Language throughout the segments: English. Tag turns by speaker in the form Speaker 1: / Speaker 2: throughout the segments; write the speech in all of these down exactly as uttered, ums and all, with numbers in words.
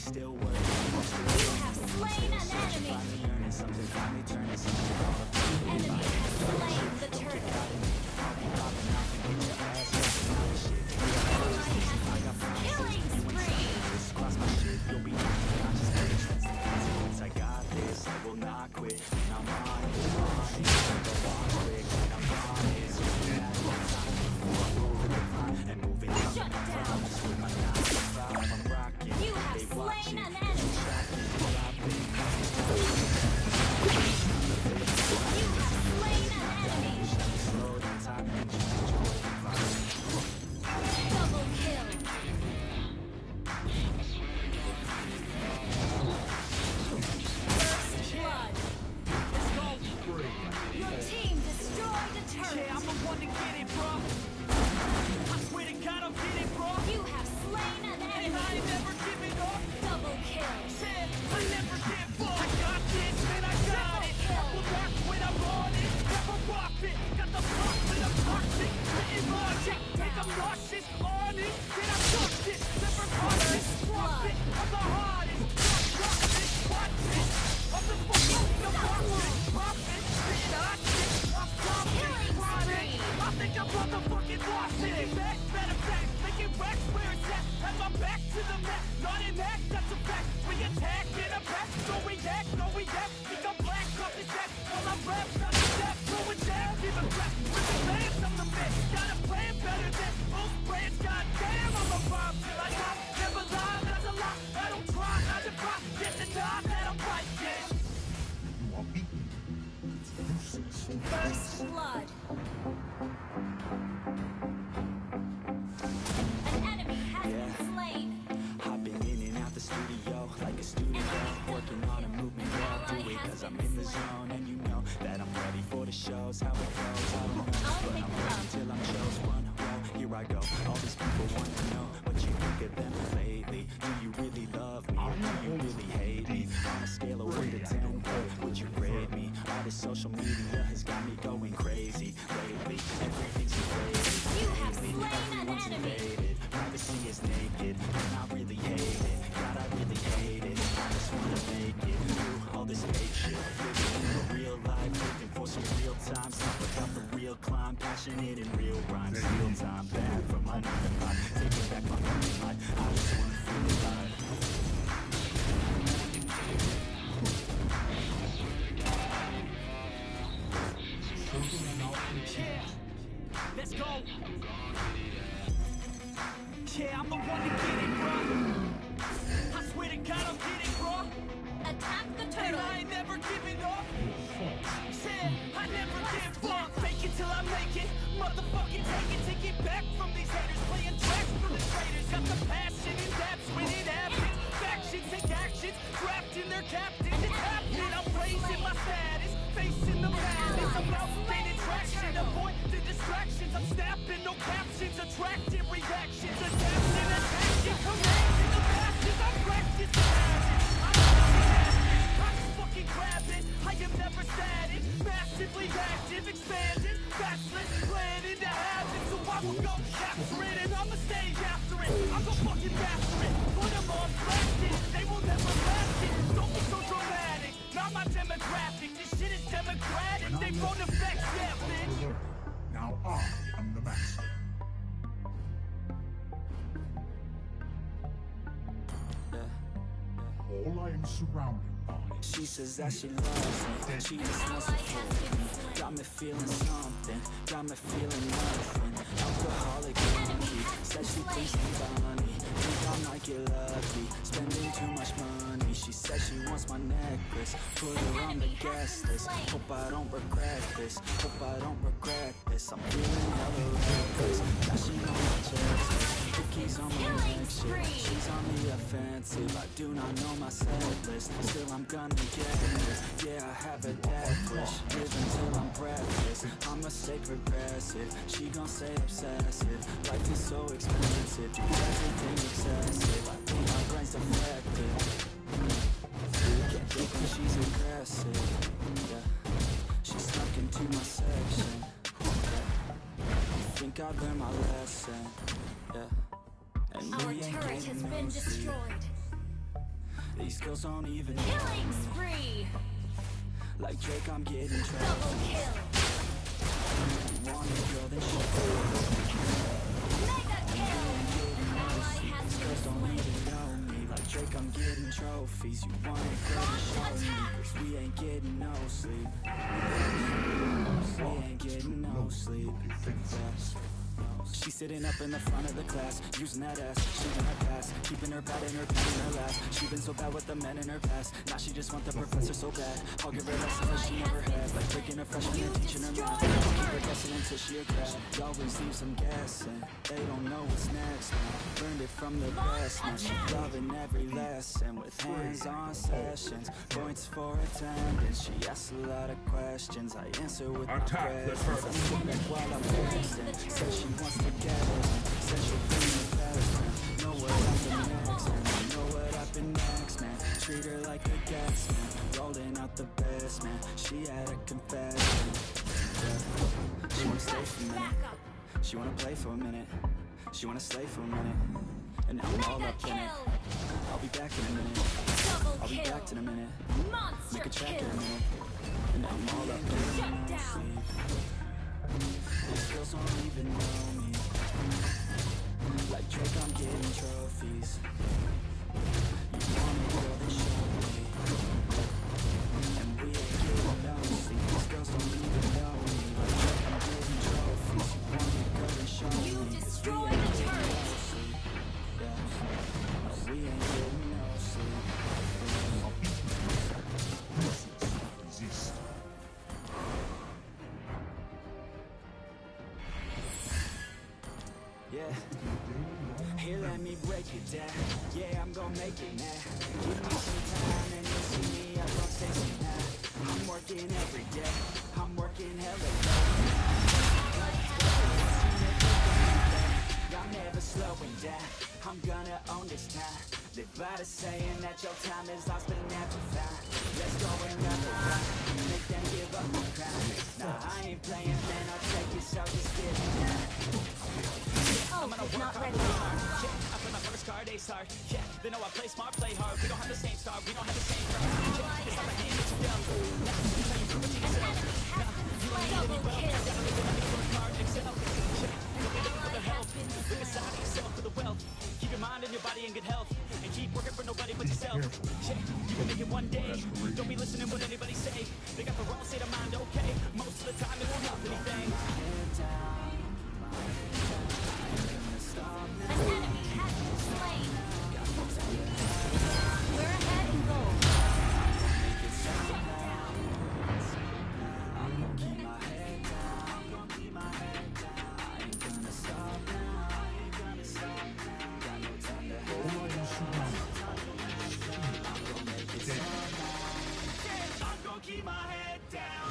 Speaker 1: still working.
Speaker 2: You have slain an enemy.
Speaker 1: Finally earning something, finally turning something all up.
Speaker 2: Enemy has slain the turtle. Killing spree.
Speaker 1: Cross my shit, you'll be unconscious. That's the consequence. I got this, I will not quit. And I'm on it, on it. Go on quick, and I'm on it. So that one time before I'm over the line and moving on.
Speaker 2: Shut down.
Speaker 1: With my nine to five, I'm rocking.
Speaker 2: You have
Speaker 1: They
Speaker 2: slain
Speaker 1: watching,
Speaker 2: an enemy.
Speaker 1: tracking, dropping.
Speaker 2: You have slain an enemy.
Speaker 1: Slow down time and change.
Speaker 2: Double kill. First blood. Your team destroyed a turret.
Speaker 3: Yeah, I'm the one to get it, bro. I swear to God, I'll get it, bro.
Speaker 2: You have slain an
Speaker 3: And
Speaker 2: enemy.
Speaker 3: I ain't never giving up.
Speaker 2: Double kill.
Speaker 3: Said I never give up. I got this, man, I got it. I will rock when I'm on it. Never rock it. Got the pop and the toxic. Hitting logic. Make them nauseous. On it. Then I touch it. Never cautious. Drop it. I'm the hardest. Drop, drop it. Watch it. I'm the fucking the boxing. Pop it. Spit hot shit. I'm
Speaker 2: Killing spree.
Speaker 3: I think I'm motherfucking lost it. Get back, matter of fact, making racks where it's at. Have my back to the mat, not an act, that's a fact. We attack in a pack, no react, no react. Think I'm black, up his back, while I'm rap, not the step, going down, give a crap. With the lance, I'm the man, got a plan better than most brands. Goddamn, I'm a bomb till I die. Never lie, that's a lie. I don't try, I defy, get the die that I'm right, yeah.
Speaker 2: First blood. An enemy has been slain.
Speaker 1: I've been in and out the studio like a studio, working on a movement, yeah, do it cause I'm in the zone. And you know that I'm ready for the shows, how it goes, I don't know, but I'm ready till I'm chose one. Well, here I go, all these people want to know what you think of them lately. Do you really love me, or do you really hate me? On a scale of one to ten, what would you grade me? All this social media has got me going crazy lately. Everything's invaded.
Speaker 2: You have slain an
Speaker 1: Everyone's
Speaker 2: enemy.
Speaker 1: invaded. Privacy is naked, and I really hate it. God, I really hate it. I just wanna make it through all this fake shit. Living in the real life, looking for some real time stuff without the real climb. Passionate in real rhymes, real time back from my nine to five. Taking back my fucking life. I just wanna feel alive.
Speaker 3: Yeah, let's go. Yeah, I'm the one to get it, bro. I swear to God, I'll get it, bro.
Speaker 2: Attack the
Speaker 3: And
Speaker 2: turtle.
Speaker 3: I ain't never giving up. Said I never give up. Fake it till I make it. Motherfucking take it, take it back from these haters. Playing tracks for the traitors. Got the passion and that's when it happens. Factions take actions, drafting their captains. It's happening. I'm raising my status, facing the madness. I'm out gaining traction. Avoid the distractions. I'm snapping, no captions, attracting reactions. Adapting, attacking, commanding the passions. I'm practicing magic. I'm I just fucking grab it. I am never static. Massively active, expanding, backslid, planning to have it. So I will go capture it and I'ma stay after it. I'll go fucking master it. Put them on plastic. They will never last it. Don't be so dramatic. Not my demographic. This shit is democratic. They won't affect, yeah, bitch.
Speaker 4: Now I am the master. All I am surrounded by.
Speaker 1: She says that she loves me, she just wants to hold me. Got me feeling something, got me feeling nothing. Alcoholic junkie, said she thinks I'm funny. Think I might get lucky, spending too much money. She says she wants my necklace, put her on the guest list. Hope I don't regret this, hope I don't regret this. I'm feeling hella reckless, now she know my chest. Cookies on my neck, shit. She's on the offensive, I do not know my set list. Still I'm gonna get this, yeah I have a death wish. Live until I'm breathless, I'ma stay progressive. She gon' say obsessive, life is so expensive. Do everything excessive, I think my brain's defective. Can't think when she's aggressive, yeah. She's stuck into my section, yeah. I think I learned my lesson, yeah. And
Speaker 2: Our
Speaker 1: we ain't
Speaker 2: turret
Speaker 1: getting
Speaker 2: has
Speaker 1: no
Speaker 2: been
Speaker 1: sleep.
Speaker 2: destroyed.
Speaker 1: These girls don't even know
Speaker 2: Killing
Speaker 1: me.
Speaker 2: spree.
Speaker 1: Like Drake, I'm getting
Speaker 2: Double
Speaker 1: trophies.
Speaker 2: kill.
Speaker 1: You want a girl, then show
Speaker 2: Mega kill. Ally has
Speaker 1: These girls
Speaker 2: been
Speaker 1: don't
Speaker 2: slain.
Speaker 1: even know me. Like Drake, I'm getting trophies. You want a girl, then show me.
Speaker 2: Attack.
Speaker 1: 'Cause we ain't getting no sleep. We ain't getting no sleep. Yeah. She's sitting up in the front of the class, using that ass, shooting her pass, keeping her bad and her pen in her lap. She been so bad with the men in her past. Now she just want the professor so bad. I'll give her lessons that she never had, like breaking a freshman and teaching her math. I'll keep her guessing until she a grad. Always leaves them guessing. They don't know what's next. Man. Learned it from the best. Man. She loving every lesson with hands-on sessions. Points for attendance. She asks a lot of questions. I answer with my
Speaker 4: Attack the
Speaker 1: presence. I
Speaker 4: first.
Speaker 1: sit back while I'm dancing. Says she wants to get it. Said she'll bring me best, man. Know what happened next, man. Know what happened next, man. Treat her like a guest, man. Rolling out the best, man. She had a confession. Yeah. She wanna stay for a minute.
Speaker 2: Back up.
Speaker 1: She wanna play for a minute. She wanna slay for a minute. And now I'm all
Speaker 2: Mega
Speaker 1: up in it.
Speaker 2: kill.
Speaker 1: I'll be back in a minute.
Speaker 2: Double
Speaker 1: I'll be
Speaker 2: kill.
Speaker 1: back in a minute.
Speaker 2: Monster
Speaker 1: Make a track in a
Speaker 2: kill.
Speaker 1: minute. And now I'm all up in it.
Speaker 2: Shut down.
Speaker 1: These girls don't even know me. Like Drake, I'm getting trophies. You want a girl, then show me. And we ain't getting no sleep. These girls don't even know me. Like Drake, I'm getting trophies. You want a girl, then show me.
Speaker 2: You
Speaker 1: 'Cause we
Speaker 2: destroyed
Speaker 1: ain't
Speaker 2: the
Speaker 1: getting
Speaker 2: turret.
Speaker 1: no sleep. Yeah. No, we ain't getting no sleep.
Speaker 4: Resist.
Speaker 1: Yeah. Here, let me break it down. Yeah, I'm gonna make it now. Give me some time and you'll see me up on stage now. I'm working every day. I'm working hella hard. I'm never slowing down. I'm gonna own this time. Live by the saying that your time is lost but never found. Let's go another round. Make them give up the crown. Nah, I ain't playing, man. I'll take it, so just give it now.
Speaker 2: Oh, it's not ready.
Speaker 3: Yeah, I play my first card, ace hard. Yeah, they know I play smart, play hard. We don't have the same star, we don't have the same card. Yeah, it's not a hand, it's a dealt. Now, you tell you prove it to yourself. Now, you don't need any wealth. You gotta live with your card, excel. Yeah, you don't need it for the help. Look inside of yourself for the wealth. Keep your mind and your body in good health. And keep working for nobody but yourself. Yeah, you can make it one day. Don't be listening what anybody say. They got the wrong state of mind, okay? Most of the time it won't help anything.
Speaker 2: An enemy has been slain. We're ahead in gold. Shut down.
Speaker 1: I'm gonna keep my head down. I'm gonna keep my head down. I ain't gonna stop now. I ain't gonna stop now. Got no time to hate. I'm gonna make it somehow.
Speaker 3: I'm gonna keep my head down.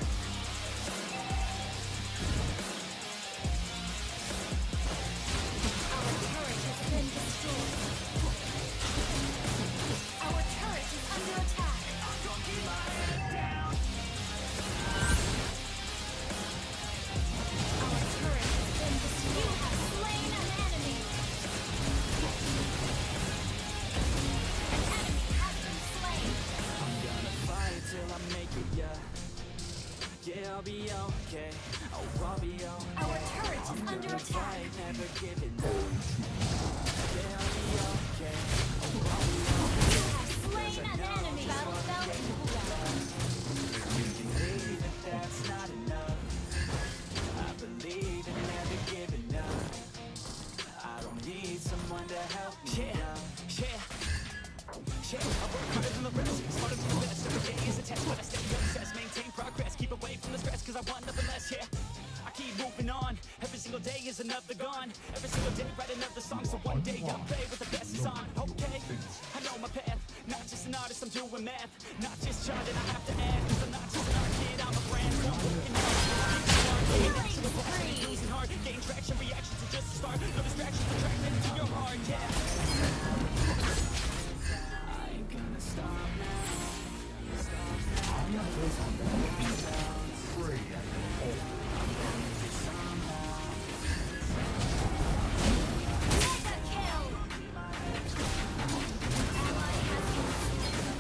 Speaker 2: Our turret has been destroyed. Our turret is under attack.
Speaker 3: I'm gonna keep my head down.
Speaker 2: Our turret has been destroyed. You have slain an enemy. An enemy has been slain.
Speaker 1: I'm gonna fight till I make it, yeah. Yeah, I'll be okay. Oh, I'll be okay.
Speaker 2: Our turret is under
Speaker 1: Gonna
Speaker 2: attack.
Speaker 1: fight, never giving up. Yeah, I'll be okay. Oh, I'll be okay.
Speaker 2: You have slain an enemy. Battle fell into cooldown.
Speaker 1: Believe that that's not enough. I believe in never giving up. I don't need someone to help me
Speaker 3: Yeah,
Speaker 1: up.
Speaker 3: yeah, yeah. I work harder than the rest, smarter than the best. Every day is a test, but I stay obsessed. Maintain progress, keep away from the stress, cause I want nothing less, yeah. I keep moving on, every single day is another gone. Every single day write another song, so one day I'll play with the best is on. Okay, I know my path, not just an artist, I'm doing math. Not just charting, I have to add, cause I'm not just another kid, I'm a brand. So I'm working hard, keep
Speaker 2: Killing
Speaker 3: to the boss,
Speaker 2: spree.
Speaker 3: losing hard. Gain traction, reactions are just a start. No distractions, attracted to your heart, yeah.
Speaker 1: I ain't gonna stop now.
Speaker 4: Pray at the altar.
Speaker 2: Mega kill. Ally has been slain.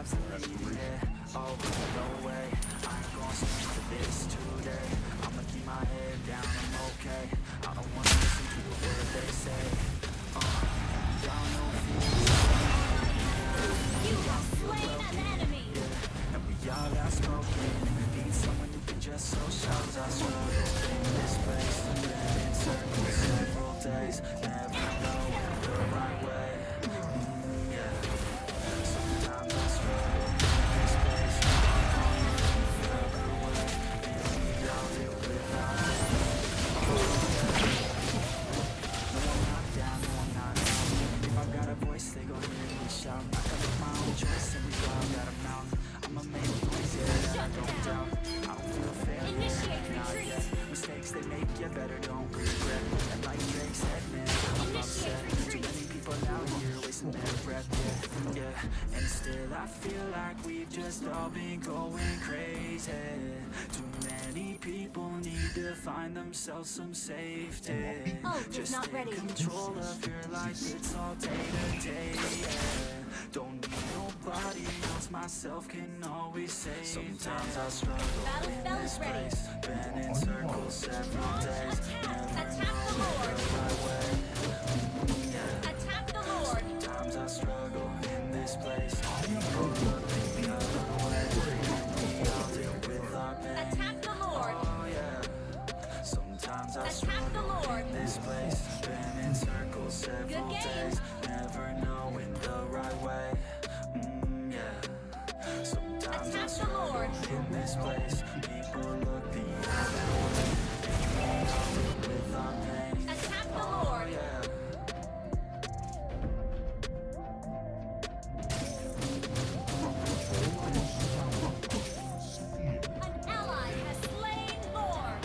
Speaker 1: sometimes I'm leaving it. Oh, no way, I ain't gonna stand for this today. I'ma keep my head down, I'm okay. I don't wanna listen to a word they say. Uh, y'all know feelings.
Speaker 2: You have slain an enemy.
Speaker 1: And we all got spoken. Need someone who can just so shows I struggle in this place. Been in circles several days. Never know the right way. Mm, yeah. Sometimes I struggle in this place. I'm looking for a way. And we all deal without it. Oh, yeah. No, I'm not down, no, I'm not out. If I've got a voice, they gon' hear me shout. I can make my own choice and we all got a mouth. I'ma make noise, yeah, that I don't doubt. I don't feel failure,
Speaker 2: Initiate
Speaker 1: not
Speaker 2: retreat.
Speaker 1: yet. Mistakes they make, you better don't regret. And like Drake said, man, I'm upset. Too many people out here wasting their breath, yeah, yeah. And still I feel like we've just all been going crazy. Too many people need to find themselves some safety.
Speaker 2: Oh, it's
Speaker 1: Just
Speaker 2: not
Speaker 1: take
Speaker 2: ready.
Speaker 1: control of your life, it's all day to day, yeah. Don't need nobody else, myself can always save. Sometimes I struggle
Speaker 2: Battle
Speaker 1: in
Speaker 2: spell
Speaker 1: this
Speaker 2: is ready.
Speaker 1: place. Been in circles several days. Never
Speaker 2: Attack the
Speaker 1: know
Speaker 2: Lord.
Speaker 1: the right way. Mm, yeah.
Speaker 2: Attack the Lord.
Speaker 1: Sometimes I struggle in this place. People look the other way. We all deal with our pain.
Speaker 2: Attack the Lord.
Speaker 1: Oh yeah. Sometimes I
Speaker 2: Attack the
Speaker 1: struggle
Speaker 2: Lord.
Speaker 1: in this place. Been in circles several
Speaker 2: Good game.
Speaker 1: days. Never knowing the right way. Mm, yeah. Sometimes I
Speaker 2: Attack the
Speaker 1: struggle
Speaker 2: Lord.
Speaker 1: in this place. People look the other way. We all deal with our pain.
Speaker 2: Attack the
Speaker 1: Oh
Speaker 2: Lord.
Speaker 1: yeah.
Speaker 2: An ally has slain Lord.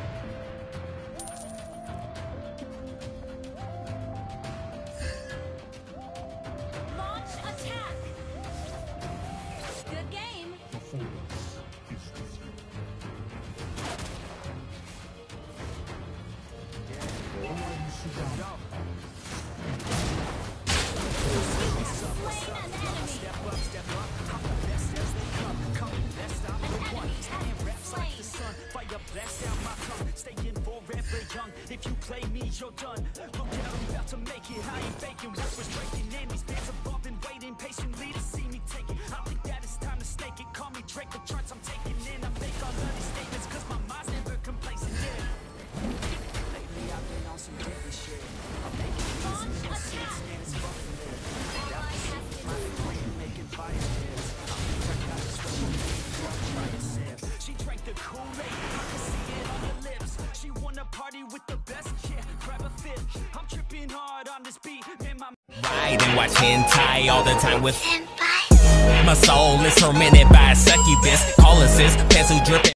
Speaker 2: Launch attack. Good game.
Speaker 4: The force is with you. Already surrounded.
Speaker 2: You have slain an enemy.
Speaker 3: Step up, step up, I'm the best as they come. Come best, I'm
Speaker 2: An
Speaker 3: the
Speaker 2: enemy
Speaker 3: one.
Speaker 2: has
Speaker 3: Staying
Speaker 2: been
Speaker 3: reps like the
Speaker 2: slain.
Speaker 3: sun. Fire blast down my tongue. Staying forever young. If you play me, you're done. Look out, I'm about to make it. I ain't faking. Whispers breaking in. These bands above and waiting patiently to see me take it. I think that it's time to stake it. Call me Drake, the charts I'm taking in. I make all of these statements cause my mind's never complacent. Yeah.
Speaker 1: Lately I've been on some different shit. I'm making music
Speaker 2: Launch
Speaker 1: and
Speaker 2: attack.
Speaker 1: sense, man, it's fucking lit.
Speaker 2: Ally has
Speaker 1: My
Speaker 2: been
Speaker 1: degree in making fire hits. I think I got this recipe, try a sip.
Speaker 3: She drank the Kool-Aid, I can see it on her lips. She wanna party with the best, yeah, grab a fit. I'm tripping hard on this beat, man, my
Speaker 5: Ride and watch hentai all the time with My soul is tormented by a succubus. Call us sis, pencil dripping.